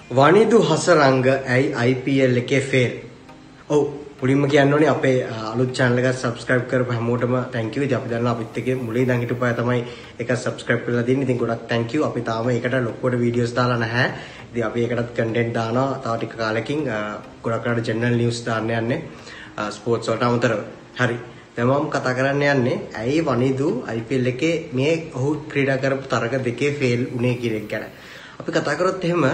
වනිදු හසරංග ඇයි IPL එකේ fail? ඔව් මුලින්ම කියන්න ඕනේ අපේ අලුත් channel එක subscribe කරපු හැමෝටම thank you. ඉතින් අපි දන්නවා අපිත් එක්ක මුලින් ඉඳන් හිටපු අය තමයි ඒක subscribe කරලා දෙන්නේ. ඉතින් ගොඩක් thank you. අපි තාම ඒකට ලොකුවට videos දාලා නැහැ. ඉතින් අපි ඒකටත් content දානවා. තව ටික කාලෙකින් ගොඩක් රට general news දාන්න යන්නේ sports වලට අමතරව. හරි. දැන් මම කතා කරන්න යන්නේ ඇයි වනිදු IPL එකේ මේ ඔහු ක්‍රීඩා කරපු තරග දෙකේ fail උනේ කියන එක ගැන. අපි කතා කරොත් එහෙම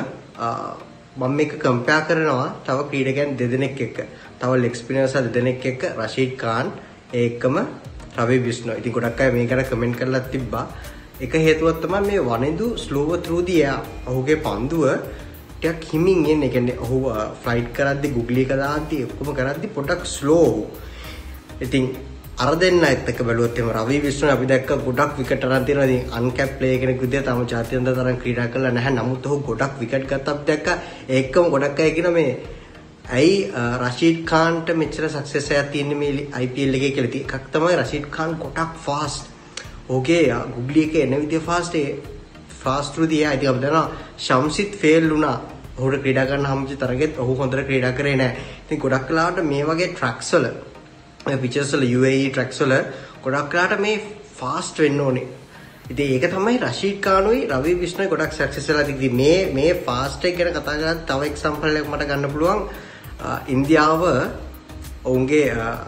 මම මේක කම්පෙයාර් කරනවා තව ක්‍රීඩකයන් දෙදෙනෙක් එක්ක. තව ලෙග් ස්පිනර්ස් දෙදෙනෙක් එක්ක රෂීඩ් ખાන් ඒකම රවි විෂ්ණු. ඉතින් ගොඩක් අය මේකට කමෙන්ට් කරලා තිබ්බා. එක හේතුවක් තමයි මේ Wanindu slower through the air. ඔහුගේ පන්දුව ටිකක් හිමින් එන්නේ. ඒ කියන්නේ ඔහු ෆ්ලයිට් කරද්දී ගුග්ලි එක දාද්දී ඔක්කොම කරද්දී පොඩක් slow. ඉතින් අර දෙන්න එක්ක බැලුවොත් එහෙම රවි විෂ්ණු අපි දැක්ක ගොඩක් විකට් අරන් තියෙනවා. ඉතින් අන්කැප් ප්ලේයර් කෙනෙක් විදිහට තම ජාත්‍යන්තර තරම් ක්‍රීඩා කරලා නැහැ. නමුත් ඔහු ගොඩක් විකට් ගත්තා අපි දැක්කා. ඒකම ගොඩක් අය කියන මේ ඇයි රෂීඩ් ખાන්ට මෙච්චර සක්සස් එකක් තියෙන්නේ මේ IPL එකේ කියලා. ඉතින් එකක් තමයි රෂීඩ් ખાන් ගොඩක් ෆාස්ට්. ඔහුගේ ගුග්ලි එකේ එන විදිය ෆාස්ට් through the air. ඉතින් අපි දන්නවා ශම්සිත් ෆේල් වුණා. ඔහුට ක්‍රීඩා කරන්න හම්බෙච්ච තරගෙත් ඔහු හොඳට ක්‍රීඩා කරේ නැහැ. ඉතින් ගොඩක් වෙලාවට මේ වගේ ට්‍රැක්ස් වල පිචර්ස් වල UAE ට්‍රැක්ස් වල ගොඩක් වෙලාවට මේ ෆාස්ට් වෙන්න ඕනේ. ඉතින් ඒක තමයි රෂීඩ් ખાනුයි රවි විෂ්ණුයි ගොඩක් සක්සස් වෙලා තියෙන්නේ. මේ ෆාස්ට් එක ගැන කතා කරද්දී තව එක්සැම්පල් එකක් මට ගන්න පුළුවන්. ඉන්දියාව ඔවුන්ගේ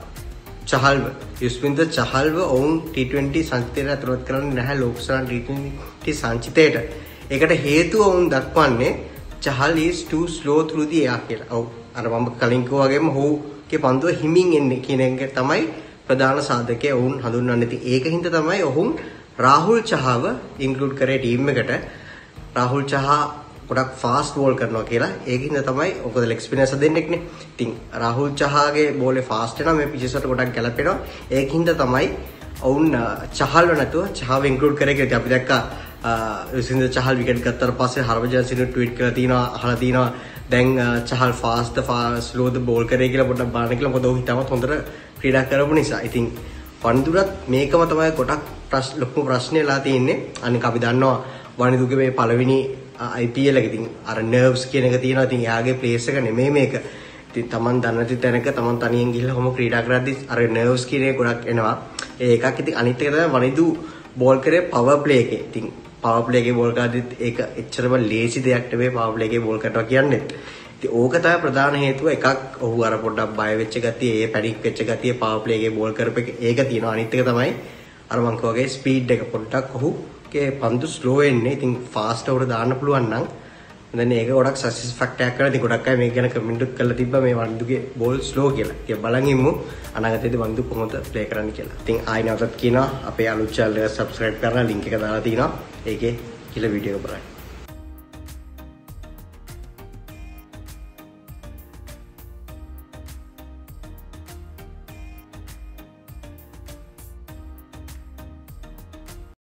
චහල්ව යුස්වින්දර් චහල්ව ඔවුන් T20 සංචිතයට ඇතුළත් කරන්නේ නැහැ ලෝකසභා T20 සංචිතයට. ඒකට හේතුව ඔවුන් දක්වන්නේ චහල් is too slow through the air කියලා. ඔව් අර මම කලින් කිව්වා වගේම ඔහුගේ පන්දුව හිමින් එන්නේ කියන එක තමයි ප්‍රධාන සාධකය ඔවුන් හඳුන්වන්නේ. ඉතින් ඒකින්ද තමයි ඔවුන් රාහුල් චහාව ඉන්ක්ලූඩ් කරේ ටීම් එකට. රාහුල් චහා ගොඩක් ෆාස්ට් බෝල් කරනවා කියලා. ඒකින්ද තමයි ඔකද ලෙග් ස්පිනර්ස් දෙන්නෙක්නේ. ඉතින් රාහුල් චහාගේ බෝලේ ෆාස්ට් වෙනවා මේ පිචස් වලට ගොඩක් ගැලපෙනවා. ඒකින්ද තමයි ඔවුන් චහල්ව නැතුව චහාව ඉන්ක්ලූඩ් කරේ කියලා. අපි දැක්කා යුස්වින්දර් චහල් විකට් ගත්තාට පස්සේ හර්භජන් සිංහ ට්වීට් කරලා තිනවා අහලා තිනවා දැන් චහල් ෆාස්ට් ස්ලෝද බෝල් කරේ කියලා පොඩ්ඩක් බලන්න කියලා. මොකද ඔහු හිතවත් හොඳට ක්‍රීඩා කරපු නිසා. ඉතින් වනිදුරත් මේකම තමයි ගොඩක් ලොකු ප්‍රශ්නේලා තියෙන්නේ. අනික අපි දන්නවා වනිදුගේ මේ පළවෙනි IPL එක. ඉතින් අර නර්ව්ස් කියන එක තියෙනවා. ඉතින් එයාගේ ප්ලේස් එක නෙමෙයි මේක. ඉතින් Taman දන්නති තැනක Taman තනියෙන් ගිහලා කොහොම ක්‍රීඩා කරද්දි අර නර්ව්ස් කියන එක ගොඩක් එනවා. ඒකක් ඉතින් අනිත් එක තමයි වනිදු බෝල් කරේ පවර් ප්ලේ එකේ. ඉතින් පවර් ප්ලේ එකේ බෝල් කරද්දිත් ඒක එච්චරම ලේසි දෙයක් නෙමෙයි පවර් ප්ලේ එකේ බෝල් කරනවා කියන්නේ. ඉතින් ඕක තමයි ප්‍රධාන හේතුව. එකක් ඔහු අර පොඩ්ඩක් බය වෙච්ච ගතිය, ඒ පැනික් වෙච්ච ගතිය පවර් ප්ලේ එකේ බෝල් කරපෙක ඒක තියෙනවා. අනිත් එක තමයි අර මං කවගේ ස්පීඩ් එක පොඩ්ඩක් ඔහුගේ පන්දු ස්ලෝ වෙන්නේ. ඉතින් ෆාස්ට් උඩ දාන්න පුළුවන් නම් දැන් ඒක ගොඩක් සක්සස් ෆැක්ටර් එකක් කරලා. ඉතින් ගොඩක් අය මේක ගැන කමෙන්ට් කරලා තිබ්බා මේ වනිදුගේ බෝල් ස්ලෝ කියලා. ඉතින් බලන් ඉමු අනාගතයේදී වනිදු කොහොමද ප්ලේ කරන්න කියලා. ඉතින් ආයෙ නැවතත් කියනවා අපේ අලුත් channel එක subscribe කරලා link එක දාලා තිනවා. ඒකේ කියලා වීඩියෝ එක බලන්න.